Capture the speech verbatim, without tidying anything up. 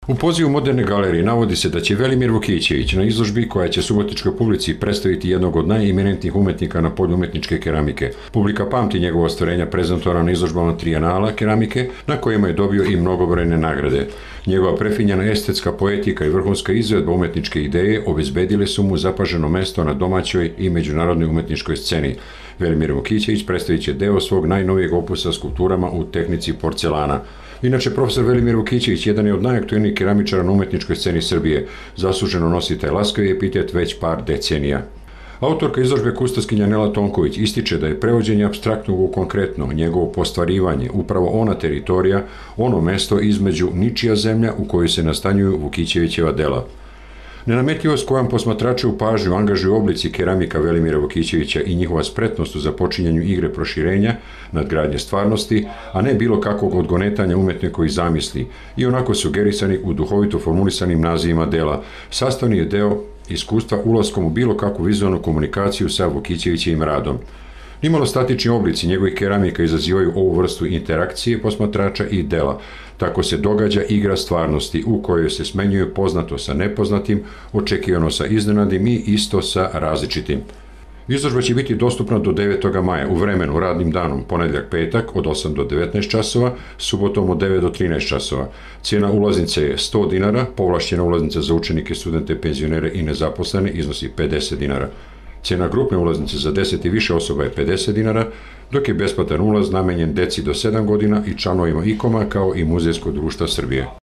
U pozivu Moderne galerije navodi se da će Velimir Vukićević na izložbi koja će subotičkoj publici predstaviti jednog od najiminentnijih umetnika na polju umetničke keramike. Publika pamti njegova ostvarenja prezentovana na izložbama Trijenala keramike, na kojima je dobio i mnogobrojne nagrade. Njegova prefinjena estetska poetika i vrhunska izvedba umetničke ideje obezbedile su mu zapaženo mesto na domaćoj i međunarodnoj umetničkoj sceni. Velimir Vukićević predstavit će deo svog najnovijeg opusa skulpturama u tehnici porcelana. Inače, profesor Velimir Vukićević jedan je od najaktuelnijih keramičara na umetničkoj sceni Srbije. Zasluženo nosi taj laskavi epitet već par decenija. Autorka izložbe kustoskinja Nela Tonković ističe da je prevođenje apstraktnog u konkretno, njegovo postvarivanje, upravo ona teritorija, ono mesto između ničija zemlja u kojoj se nastanjuju Vukićevićeva dela. Nenametljivost kojom posmatrače u pažnju angažuju oblici keramika Velimira Vukićevića i njihova spretnost u započinjanju igre proširenja, nadgradnje stvarnosti, a ne bilo kakvog odgonetanja umetnikovih zamisli i onako sugerisani u duhovito formulisanim nazivima dela, sastavni je deo iskustva ulaskom u bilo kakvu vizualnu komunikaciju sa Vukićevićevim radom. Nimalo statični oblici njegovih keramika izazivaju ovu vrstu interakcije posmatrača i dela. Tako se događa igra stvarnosti u kojoj se smenjuje poznato sa nepoznatim, očekivano sa iznenadim i isto sa različitim. Izložba će biti dostupna do devetog maja u vremenu radnim danom, ponedjeljak petak od osam do devetnaest časova, subotom od devet do trinaest časova. Cijena ulaznice je sto dinara, povlašćena ulaznica za učenike, studente, penzionere i nezaposlene iznosi pedeset dinara. Cijena grupne ulaznice za deset i više osoba je pedeset dinara, dok je besplatan ulaz namenjen deci do sedam godina i članovima I K O M-a kao i Muzejskog društva Srbije.